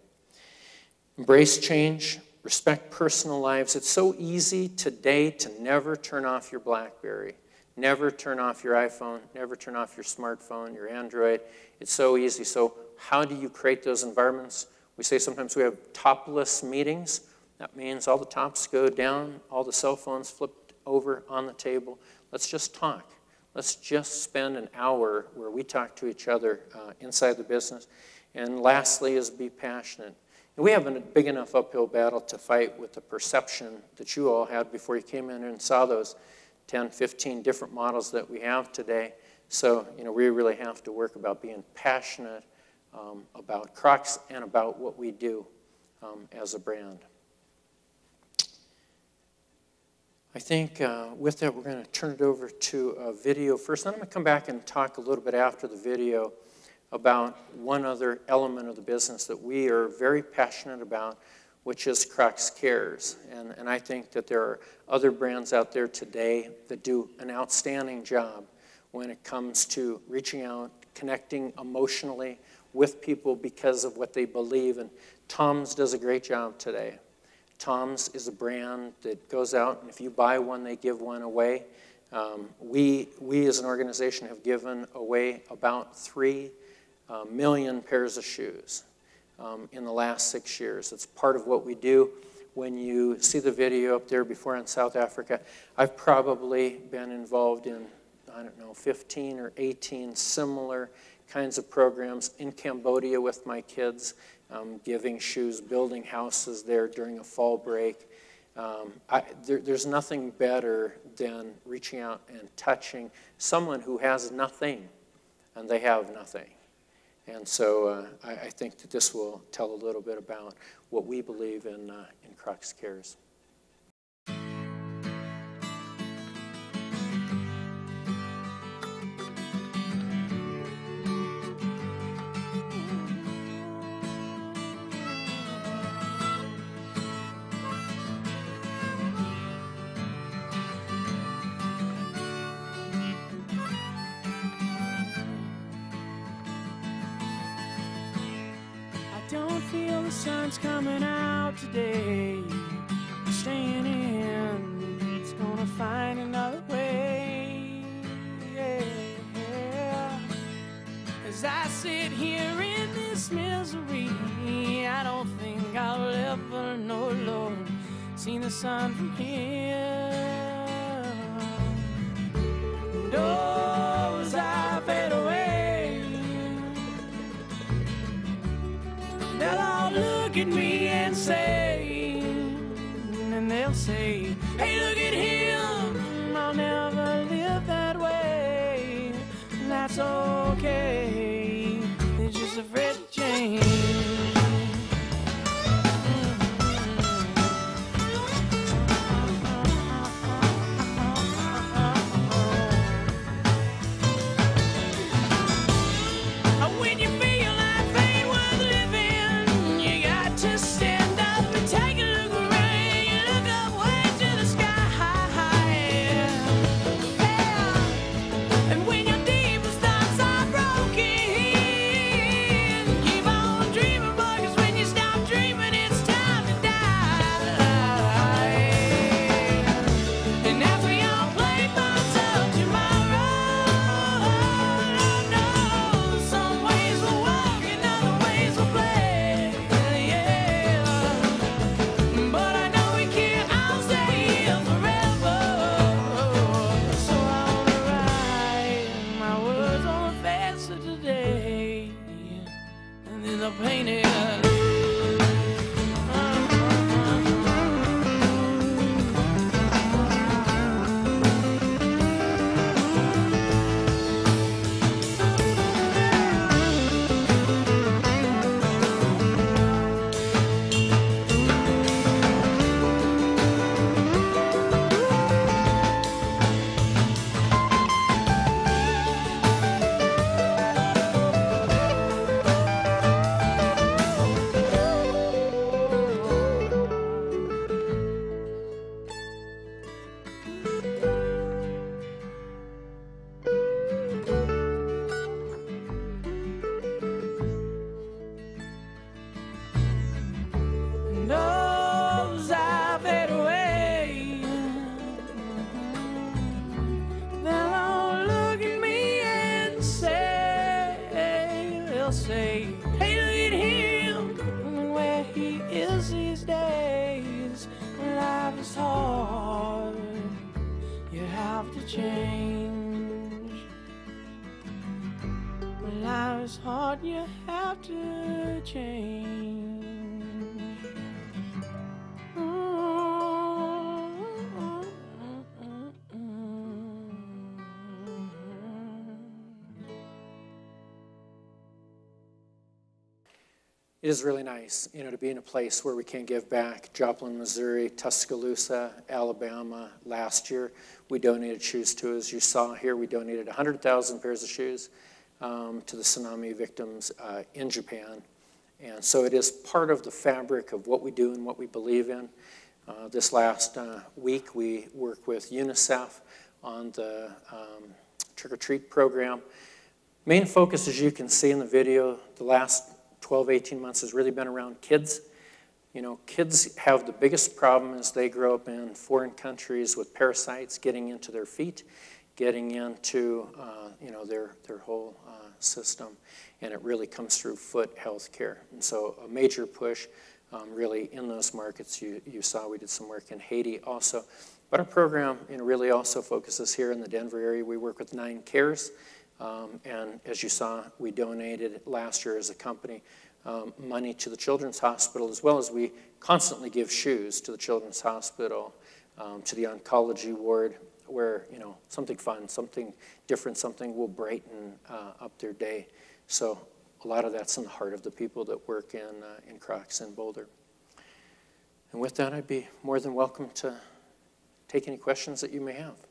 Embrace change. Respect personal lives. It's so easy today to never turn off your BlackBerry, never turn off your iPhone, never turn off your smartphone, your Android. It's so easy. So how do you create those environments? We say sometimes we have topless meetings. That means all the tops go down, all the cell phones flipped over on the table. Let's just talk. Let's just spend an hour where we talk to each other inside the business. And lastly is be passionate. We have a big enough uphill battle to fight with the perception that you all had before you came in and saw those 10, 15 different models that we have today. So, you know, we really have to work about being passionate about Crocs and about what we do as a brand. I think with that, we're going to turn it over to a video first. Then I'm going to come back and talk a little bit after the video about one other element of the business that we are very passionate about, which is Crocs Cares. And I think that there are other brands out there today that do an outstanding job when it comes to reaching out, connecting emotionally with people because of what they believe. And Tom's does a great job today. Tom's is a brand that goes out, and if you buy one, they give one away. We as an organization have given away about 3 million pairs of shoes in the last 6 years. It's part of what we do. When you see the video up there before in South Africa, I've probably been involved in, I don't know, 15 or 18 similar kinds of programs in Cambodia with my kids, giving shoes, building houses there during a fall break. There's nothing better than reaching out and touching someone who has nothing, and they have nothing. And so I think that this will tell a little bit about what we believe in Crocs Cares. Don't feel the sun's coming out today. The staying in. He's gonna find another way. Yeah. As I sit here in this misery, I don't think I'll ever know, Lord, see the sun from here. And oh, as I fade away, they'll all look at me and say, and they'll say, hey, look at him, I'll never live that way. And that's okay, they're just afraid to change. When you feel life ain't worth living, you got to stand up and take a look around. You look up way to the sky. Yeah. And when your deepest thoughts are broken, keep on dreaming, boy, 'cause when you stop dreaming, it's time to die. And as we all play parts of tomorrow, Lord knows some ways will walk and other ways will play. Yeah. But I know we can't all stay here forever. So I wanna write my words on the face of today, and then I'll paint it. Knows I fade away. They'll all look at me and say, they'll say, hey, look at him, and where he is these days. Life is hard, you have to change. When life is hard, you have to change. It is really nice, to be in a place where we can give back. Joplin, Missouri, Tuscaloosa, Alabama. Last year, we donated shoes to, as you saw here, we donated 100,000 pairs of shoes to the tsunami victims in Japan. And so it is part of the fabric of what we do and what we believe in. This last week, we worked with UNICEF on the trick-or-treat program. Main focus, as you can see in the video, the last 12, 18 months has really been around kids. Kids have the biggest problem as they grow up in foreign countries with parasites getting into their feet, getting into their whole system, and it really comes through foot health care. And so a major push really in those markets. You saw we did some work in Haiti also. But our program really also focuses here in the Denver area. We work with 9 Cares. And as you saw, we donated last year as a company money to the Children's Hospital, as well as we constantly give shoes to the Children's Hospital, to the oncology ward, where something fun, something different, something will brighten up their day. So a lot of that's in the heart of the people that work in Crocs in Boulder. And with that, I'd be more than welcome to take any questions that you may have.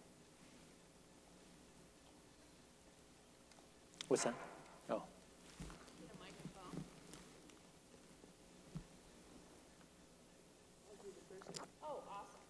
What's that? Oh. Oh, awesome.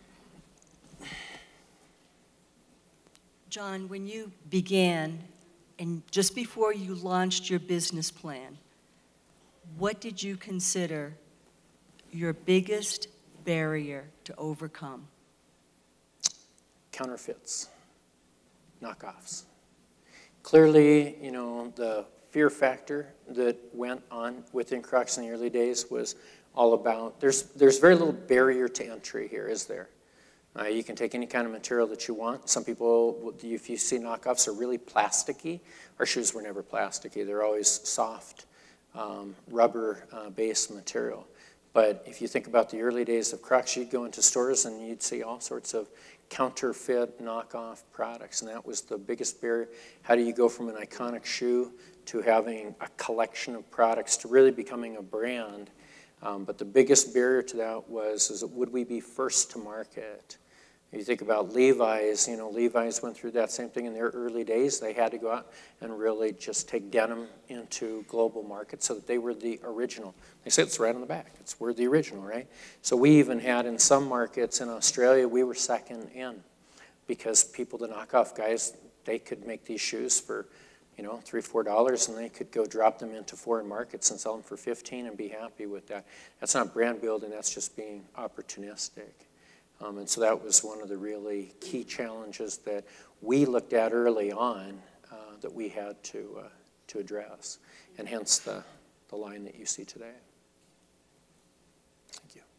John, when you began and just before you launched your business plan, what did you consider your biggest barrier to overcome? Counterfeits, knockoffs. Clearly, you know, the fear factor that went on within Crocs in the early days was all about, there's very little barrier to entry here, is there? You can take any kind of material that you want. Some people, if you see knockoffs, are really plasticky. Our shoes were never plasticky. They're always soft, rubber-based material. But if you think about the early days of Crocs, you'd go into stores and you'd see all sorts of counterfeit, knockoff products, and that was the biggest barrier. How do you go from an iconic shoe to having a collection of products to really becoming a brand? But the biggest barrier to that was would we be first to market? You think about Levi's, you know, Levi's went through that same thing in their early days. They had to go out and really just take denim into global markets so that they were the original. They say it's right on the back. We're the original, right? So we even had in some markets in Australia, we were second in because people, the knockoff guys, they could make these shoes for, you know, $3, $4, and they could go drop them into foreign markets and sell them for $15 and be happy with that. That's not brand building, that's just being opportunistic. And so that was one of the really key challenges that we looked at early on that we had to address, and hence the line that you see today. Thank you.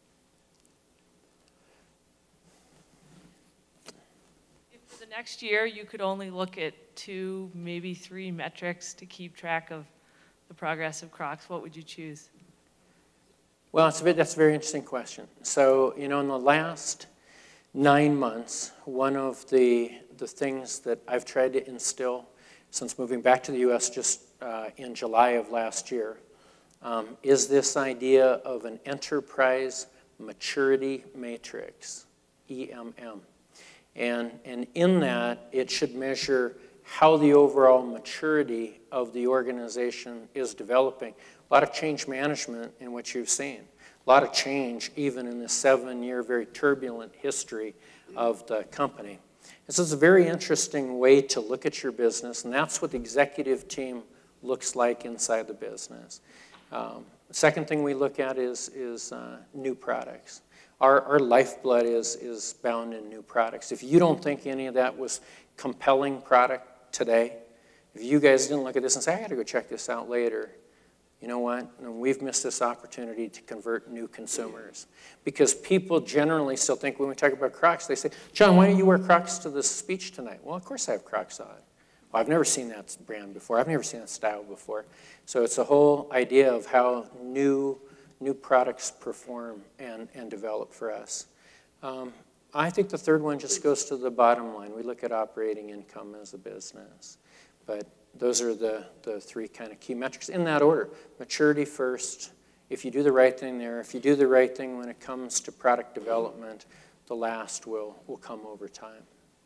If for the next year you could only look at 2, maybe 3 metrics to keep track of the progress of Crocs, what would you choose? Well, that's a very interesting question. So, you know, in the last 9 months, one of the things that I've tried to instill since moving back to the U.S. just in July of last year is this idea of an enterprise maturity matrix, EMM. And in that, it should measure how the overall maturity of the organization is developing. A lot of change management in what you've seen. A lot of change even in the 7-year very turbulent history of the company. And so it's a very interesting way to look at your business, and that's what the executive team looks like inside the business. The second thing we look at is new products. Our lifeblood is bound in new products. If you don't think any of that was compelling product today, if you guys didn't look at this and say, I got to go check this out later, you know what? We've missed this opportunity to convert new consumers. Because people generally still think when we talk about Crocs, they say, John, why don't you wear Crocs to this speech tonight? Well, of course I have Crocs on. Well, I've never seen that brand before. I've never seen that style before. So it's a whole idea of how new products perform and develop for us. I think the third one just goes to the bottom line. We look at operating income as a business. But those are the 3 kind of key metrics in that order. Maturity first. If you do the right thing there, if you do the right thing when it comes to product development, the last will come over time.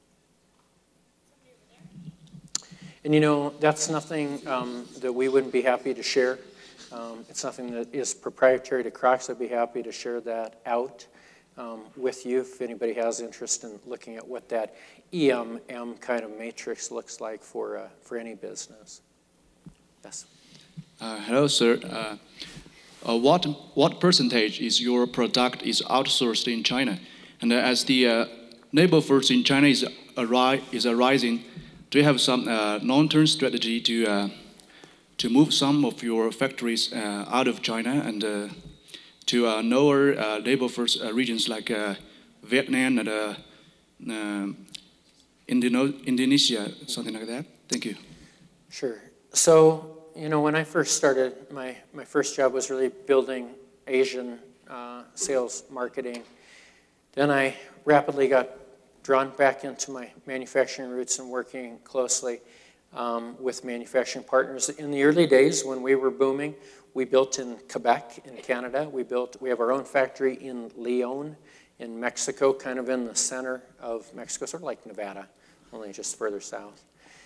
And you know, that's nothing that we wouldn't be happy to share. It's something that is proprietary to Crocs. I'd be happy to share that out with you if anybody has interest in looking at what that EMM kind of matrix looks like for any business. Yes. Hello, sir. What percentage is your product is outsourced in China? And as the labor force in China is rising, do you have some long-term strategy to move some of your factories out of China and to lower labor force regions like Vietnam and Indonesia, something like that? Thank you. Sure. So, you know, when I first started, my first job was really building Asian sales marketing. Then I rapidly got drawn back into my manufacturing roots and working closely with manufacturing partners. In the early days when we were booming, we built in Quebec in Canada. We have our own factory in León in Mexico, kind of in the center of Mexico, sort of like Nevada, only just further south.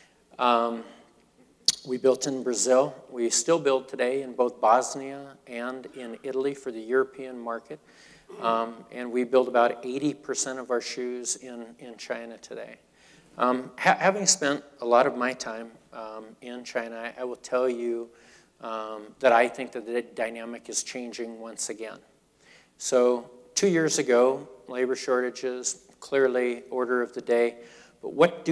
We built in Brazil. We still build today in both Bosnia and in Italy for the European market. And we build about 80% of our shoes in China today. Having spent a lot of my time in China, I will tell you that I think that the dynamic is changing once again. So 2 years ago, labor shortages, clearly order of the day. But what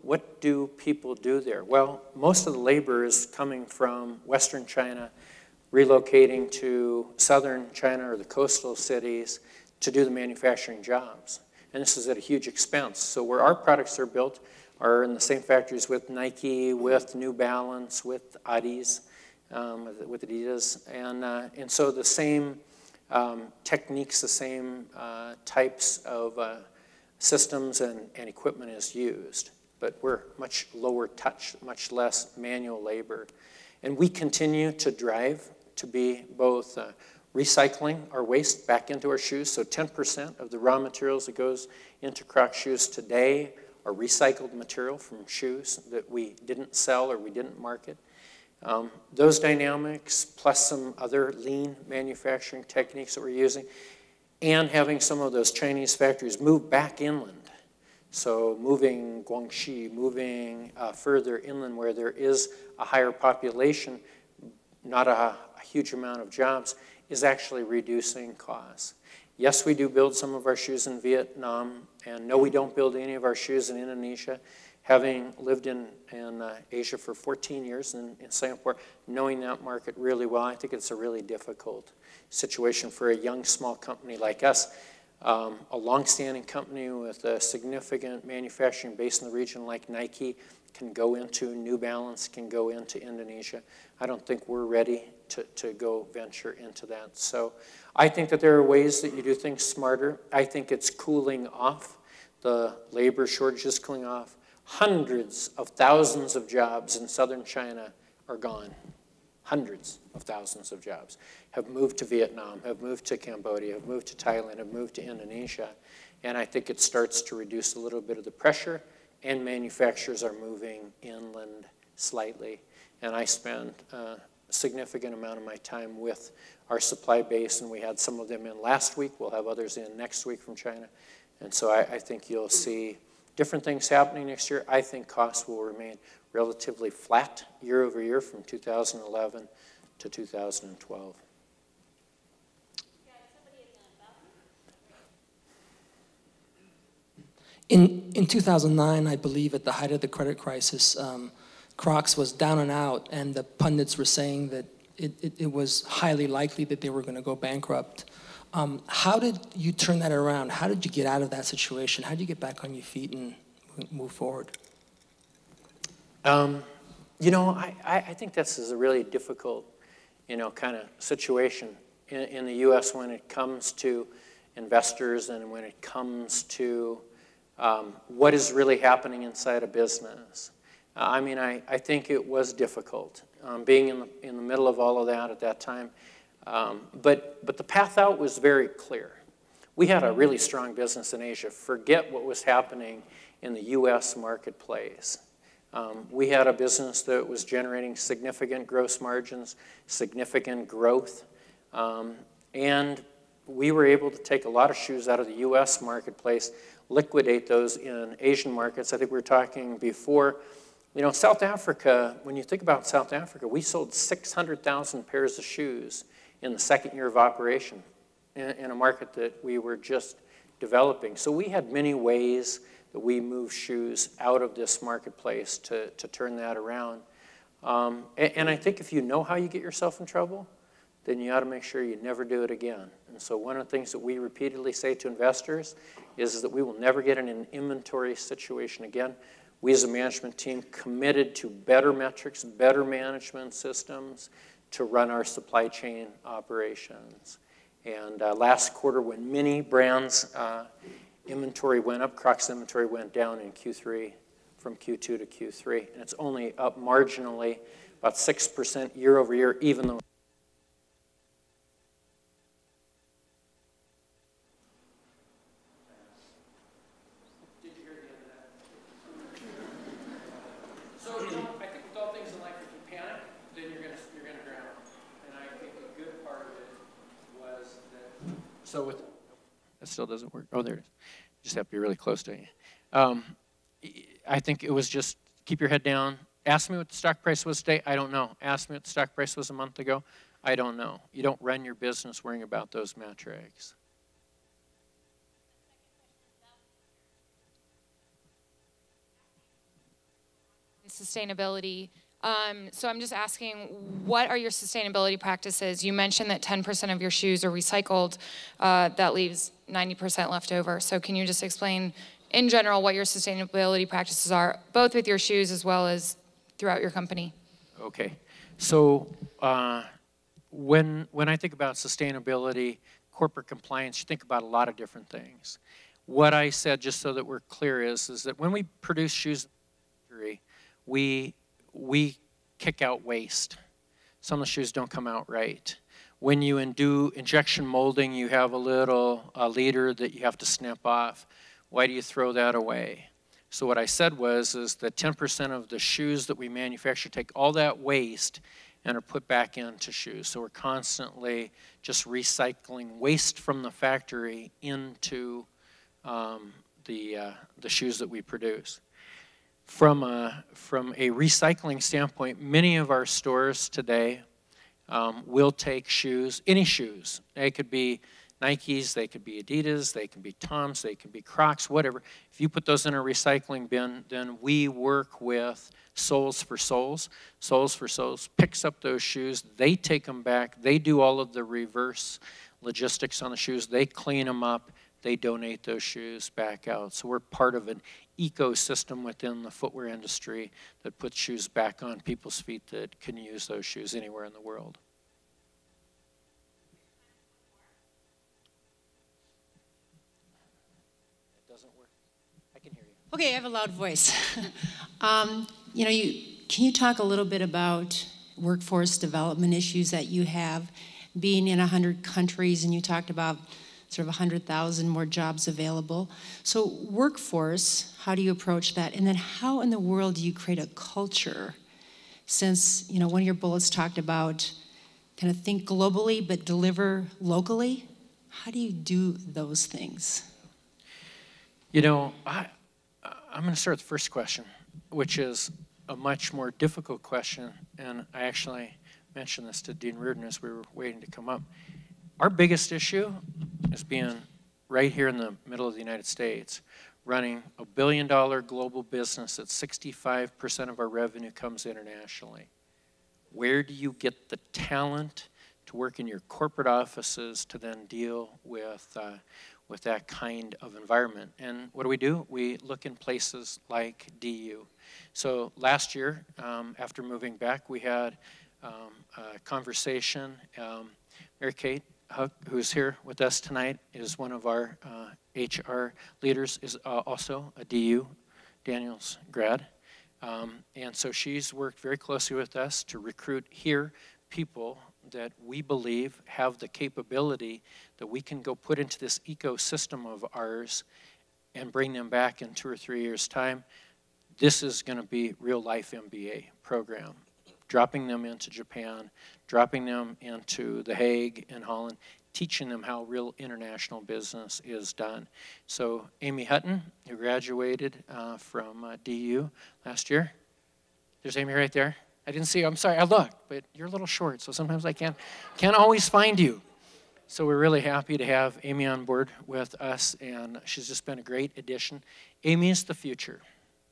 do people do there? Well, most of the labor is coming from Western China, relocating to southern China or the coastal cities to do the manufacturing jobs. And this is at a huge expense. So where our products are built are in the same factories with Nike, with New Balance, with Adidas, with Adidas. And so the same techniques, the same types of systems and equipment is used. But we're much lower touch, much less manual labor. And we continue to drive to be both recycling our waste back into our shoes. So 10% of the raw materials that goes into Crocs shoes today are recycled material from shoes that we didn't sell or we didn't market. Those dynamics, plus some other lean manufacturing techniques that we're using, and having some of those Chinese factories move back inland. So moving Guangxi, moving further inland where there is a higher population, not a huge amount of jobs, is actually reducing costs. Yes, we do build some of our shoes in Vietnam, and no, we don't build any of our shoes in Indonesia. Having lived in Asia for 14 years in Singapore, knowing that market really well, I think it's a really difficult situation for a young, small company like us. A long-standing company with a significant manufacturing base in the region like Nike can go into, New Balance can go into Indonesia. I don't think we're ready to go venture into that. So I think that there are ways that you do things smarter. I think it's cooling off. The labor shortage is cooling off. Hundreds of thousands of jobs in southern China are gone. Hundreds of thousands of jobs have moved to Vietnam, have moved to Cambodia, have moved to Thailand, have moved to Indonesia. And I think it starts to reduce a little bit of the pressure, and manufacturers are moving inland slightly. And I spend a significant amount of my time with our supply base, and we had some of them in last week. We'll have others in next week from China. And so I think you'll see different things happening next year. I think costs will remain relatively flat year over year from 2011 to 2012. In 2009, I believe at the height of the credit crisis, Crocs was down and out, and the pundits were saying that it was highly likely that they were going to go bankrupt. How did you turn that around? How did you get out of that situation? How did you get back on your feet and move forward? You know, I think this is a really difficult, kind of situation in the U.S. when it comes to investors and when it comes to what is really happening inside a business. I mean, I think it was difficult being in the middle of all of that at that time. But the path out was very clear. We had a really strong business in Asia. Forget what was happening in the U.S. marketplace. We had a business that was generating significant gross margins, significant growth, and we were able to take a lot of shoes out of the U.S. marketplace, liquidate those in Asian markets. I think we were talking before, South Africa, when you think about South Africa, we sold 600,000 pairs of shoes in the second year of operation in a market that we were just developing. So we had many ways that we moved shoes out of this marketplace to turn that around. And I think if you know how you get yourself in trouble, then you ought to make sure you never do it again. And so one of the things that we repeatedly say to investors is that we will never get in an inventory situation again. We as a management team committed to better metrics, better management systems to run our supply chain operations. And last quarter, when many brands' inventory went up, Crocs inventory went down in Q3 from Q2 to Q3. And it's only up marginally, about 6% year over year, even though that still doesn't work. Oh, there it is. You just have to be really close to it. I think it was just keep your head down. Ask me what the stock price was today. I don't know. Ask me what the stock price was a month ago. I don't know. You don't run your business worrying about those metrics. Sustainability. So I'm just asking, what are your sustainability practices? You mentioned that 10% of your shoes are recycled. That leaves 90% left over. So can you just explain, in general, what your sustainability practices are, both with your shoes as well as throughout your company? Okay. So when I think about sustainability, corporate compliance, you think about a lot of different things. What I said, just so that we're clear, is that when we produce shoes in the factory, we kick out waste. Some of the shoes don't come out right. When you do injection molding, you have a little leader that you have to snip off. Why do you throw that away? So what I said was that 10% of the shoes that we manufacture take all that waste and are put back into shoes. So we're constantly just recycling waste from the factory into the shoes that we produce. From a recycling standpoint, many of our stores today will take shoes, any shoes. They could be Nikes, they could be Adidas, they can be Toms, they can be Crocs, whatever. If you put those in a recycling bin, then we work with Soles for Soles. Soles for Soles picks up those shoes, they take them back, they do all of the reverse logistics on the shoes, they clean them up, they donate those shoes back out. So we're part of an ecosystem within the footwear industry that puts shoes back on people's feet that can use those shoes anywhere in the world. It doesn't work. I can hear you. Okay, I have a loud voice. Can you talk a little bit about workforce development issues that you have, being in 100 countries, and you talked about sort of 100,000 more jobs available. So workforce, how do you approach that? And then how in the world do you create a culture? Since, one of your bullets talked about kind of think globally but deliver locally. How do you do those things? I'm going to start with the first question, which is a much more difficult question. And I actually mentioned this to Dean Reardon as we were waiting to come up. Our biggest issue is being right here in the middle of the United States, running a $1 billion global business that 65% of our revenue comes internationally. Where do you get the talent to work in your corporate offices to then deal with that kind of environment? And what do? We look in places like DU. So last year, after moving back, we had a conversation. Mary Kate, who's here with us tonight, is one of our HR leaders, is also a DU, Daniels grad. And so she's worked very closely with us to recruit here people that we believe have the capability that we can go put into this ecosystem of ours and bring them back in 2 or 3 years' time. This is going to be real life MBA program. Dropping them into Japan, dropping them into The Hague and Holland, teaching them how real international business is done. So Amy Hutton, who graduated from DU last year. There's Amy right there. I didn't see you. I'm sorry. I looked, but you're a little short, so sometimes I can't always find you. So we're really happy to have Amy on board with us, and she's just been a great addition. Amy is the future.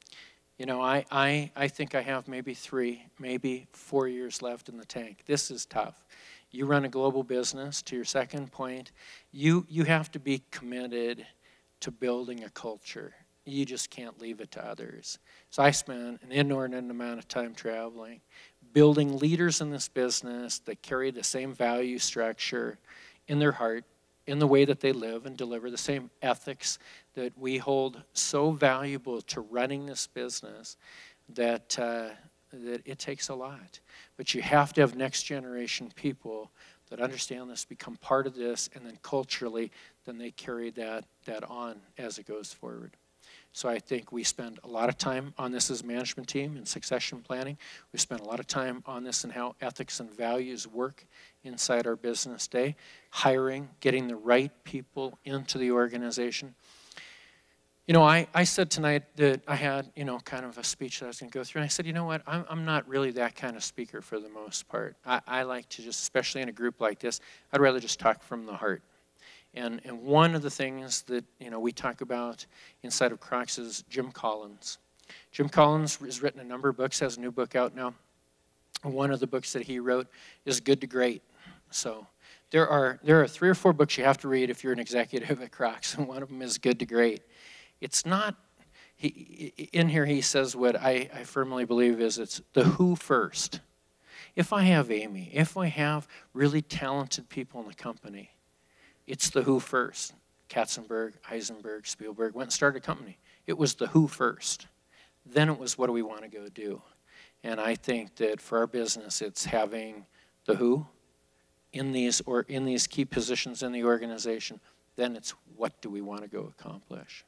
I think I have maybe 3, maybe 4 years left in the tank. This is tough. You run a global business, to your second point, you have to be committed to building a culture. You just can't leave it to others. So I spent an inordinate amount of time traveling, building leaders in this business that carry the same value structure in their heart, in the way that they live and deliver the same ethics that we hold so valuable to running this business that it takes a lot. But you have to have next generation people that understand this, become part of this, and then culturally, then they carry that on as it goes forward. So I think we spend a lot of time on this as a management team in succession planning. We spend a lot of time on this and how ethics and values work inside our business day, hiring, getting the right people into the organization. You know, I said tonight that I had, you know, kind of a speech that I was going to go through. And I said, you know what, I'm not really that kind of speaker for the most part. I like to just, especially in a group like this, I'd rather just talk from the heart. And one of the things that, you know, we talk about inside of Crocs is Jim Collins. Jim Collins has written a number of books, has a new book out now. One of the books that he wrote is Good to Great. So there are 3 or 4 books you have to read if you're an executive at Crocs, and one of them is Good to Great. It's not, in here he says what I firmly believe is it's the who first. If I have Amy, if I have really talented people in the company, it's the who first. Katzenberg, Heisenberg, Spielberg went and started a company. It was the who first. Then it was what do we want to go do. And I think that for our business, it's having the who in these key positions in the organization. Then it's what do we want to go accomplish.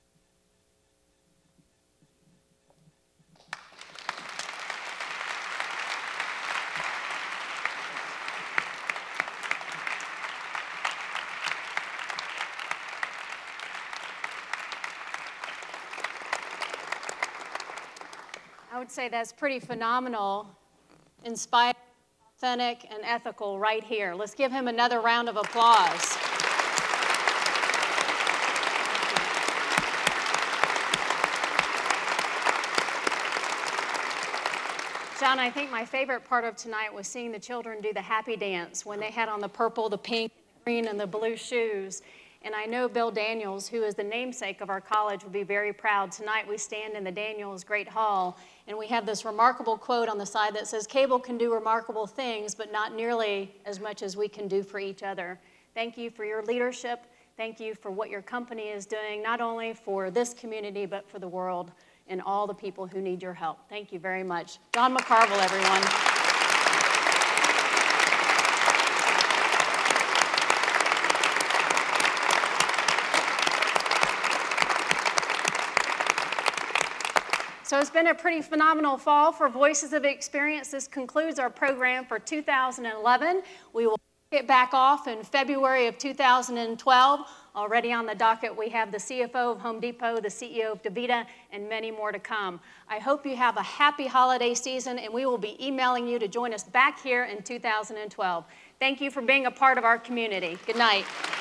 I would say that's pretty phenomenal, inspired, authentic, and ethical right here. Let's give him another round of applause. John, I think my favorite part of tonight was seeing the children do the happy dance when they had on the purple, the pink, the green, and the blue shoes. And I know Bill Daniels, who is the namesake of our college, will be very proud. Tonight we stand in the Daniels Great Hall, and we have this remarkable quote on the side that says, "Cable can do remarkable things, but not nearly as much as we can do for each other." Thank you for your leadership. Thank you for what your company is doing, not only for this community, but for the world and all the people who need your help. Thank you very much. John McCarvel, everyone. So it's been a pretty phenomenal fall for Voices of Experience. This concludes our program for 2011. We will get back off in February of 2012. Already on the docket, we have the CFO of Home Depot, the CEO of DaVita, and many more to come. I hope you have a happy holiday season, and we will be emailing you to join us back here in 2012. Thank you for being a part of our community. Good night.